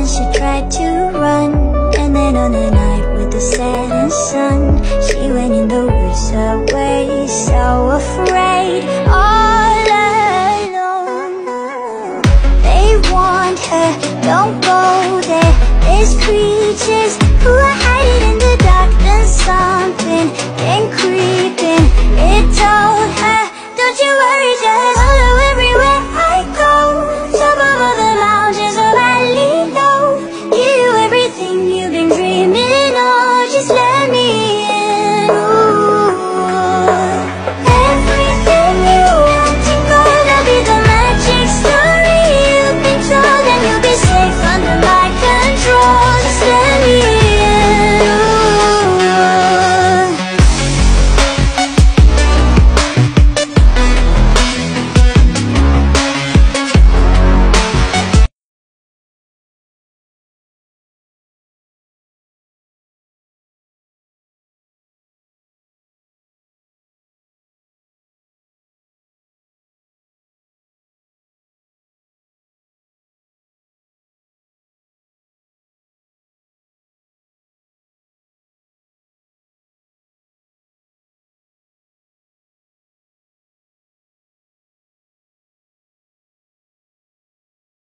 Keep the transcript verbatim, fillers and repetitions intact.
she tried to run. And then on the night with the setting sun, she went in the woods away, so afraid, all alone. They warned her, don't go there, there's